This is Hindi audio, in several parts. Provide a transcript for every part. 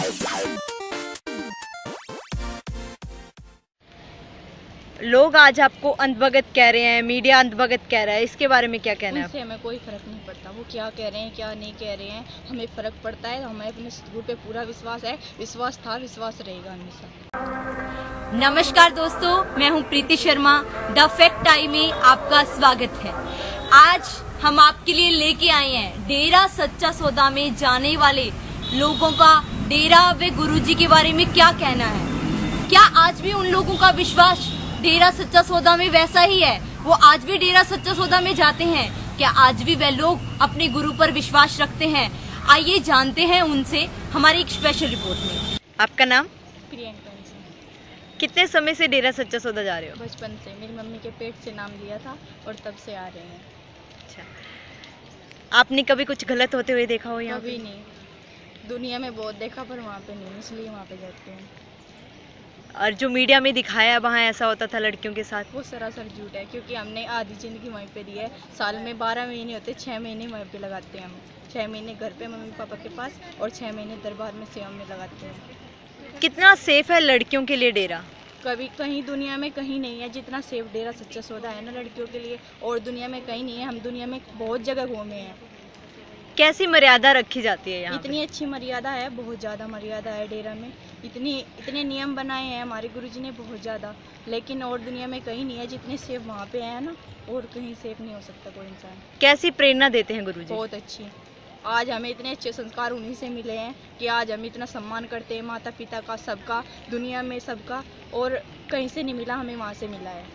लोग आज आपको अंधभगत कह रहे हैं, मीडिया अंधभगत कह रहा है, इसके बारे में क्या कहना है? उनसे हमें कोई फर्क नहीं पड़ता, वो क्या कह रहे हैं क्या नहीं कह रहे हैं, हमें फर्क पड़ता है। हमें अपने सतगुरु पे पूरा विश्वास है, विश्वास था, विश्वास रहेगा हमेशा। नमस्कार दोस्तों, मैं हूं Preeti Sharma. The fact time में आपका स्वागत है। आज हम आपके लिए लेके आए हैं डेरा सच्चा सौदा में जाने वाले लोगों का डेरा व गुरुजी के बारे में क्या कहना है। क्या आज भी उन लोगों का विश्वास डेरा सच्चा सौदा में वैसा ही है? वो आज भी डेरा सच्चा सौदा में जाते हैं? क्या आज भी वह लोग अपने गुरु पर विश्वास रखते हैं? आइए जानते हैं उनसे हमारी एक स्पेशल रिपोर्ट में। आपका नाम? प्रियंका। कितने समय से डेरा सच्चा सौदा जा रहे हो? बचपन से, मेरी मम्मी के पेट से नाम लिया था और तब से आ रहे हैं। अच्छा, आपने कभी कुछ गलत होते हुए देखा हो यहाँ? कभी नहीं, दुनिया में बहुत देखा पर वहाँ पे नहीं, इसलिए वहाँ पे जाते हैं। और जो मीडिया में दिखाया वहाँ ऐसा होता था लड़कियों के साथ? वो सरासर झूठ है, क्योंकि हमने आधी ज़िंदगी वहीं पे दी है। साल में 12 महीने होते, 6 महीने वहीं पे लगाते हैं हम। 6 महीने घर पे मम्मी पापा के पास और 6 महीने दरबार में सेवा में लगाते हैं। कितना सेफ है लड़कियों के लिए डेरा? कभी कहीं दुनिया में कहीं नहीं है जितना सेफ डेरा सच्चा सौदा है ना लड़कियों के लिए, और दुनिया में कहीं नहीं है। हम दुनिया में बहुत जगह घूमे हैं। कैसी मर्यादा रखी जाती है यहाँ? इतनी अच्छी मर्यादा है, बहुत ज़्यादा मर्यादा है डेरा में। इतने नियम बनाए हैं हमारे गुरुजी ने, बहुत ज़्यादा। लेकिन और दुनिया में कहीं नहीं है जितने सेफ वहाँ पे है ना, और कहीं सेफ नहीं हो सकता कोई इंसान। कैसी प्रेरणा देते हैं गुरुजी? बहुत अच्छी। आज हमें इतने अच्छे संस्कार उन्हीं से मिले हैं कि आज हम इतना सम्मान करते हैं माता पिता का, सबका, दुनिया में सबका, और कहीं से नहीं मिला, हमें वहाँ से मिला है।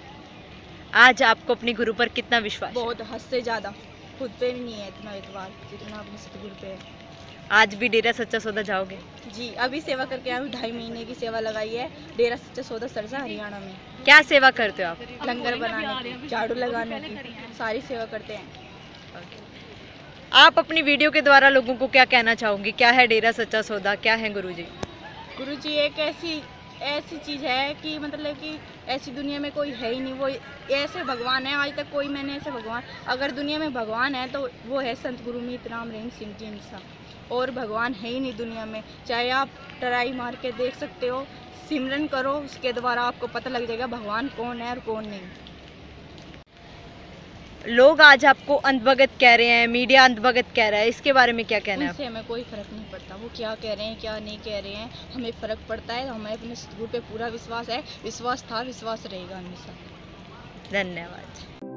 आज आपको अपने गुरु पर कितना विश्वास? बहुत, हद से ज़्यादा। खुद पे भी नहीं है इतना एतबार जितना अपने सतगुरु पे है। आज भी डेरा सच्चा सौदा जाओगे? जी, अभी सेवा करके आए हूँ। 2.5 महीने की सेवा लगाई है डेरा सच्चा सौदा सरसा हरियाणा में। क्या सेवा करते हो आप? लंगर बनाने की, झाड़ू लगाने की, सारी सेवा करते हैं। आप अपनी वीडियो के द्वारा लोगों को क्या कहना चाहोगे? क्या है डेरा सच्चा सौदा, क्या है गुरुजी? गुरुजी एक ऐसी चीज़ है कि मतलब कि ऐसी दुनिया में कोई है ही नहीं। वो ऐसे भगवान है, आज तक कोई मैंने ऐसे भगवान, अगर दुनिया में भगवान है तो वो है संत गुरु मीत राम रहीम सिंह जी इंसान, और भगवान है ही नहीं दुनिया में। चाहे आप ट्राई मार के देख सकते हो, सिमरन करो, उसके द्वारा आपको पता लग जाएगा भगवान कौन है और कौन नहीं। लोग आज आपको अंधभगत कह रहे हैं, मीडिया अंधभगत कह रहा है, इसके बारे में क्या कहना है? उनसे हमें कोई फर्क नहीं पड़ता, वो क्या कह रहे हैं क्या नहीं कह रहे हैं, हमें फर्क पड़ता है। हमें अपने सतगुरु पे पूरा विश्वास है, विश्वास था, विश्वास रहेगा हमेशा। धन्यवाद।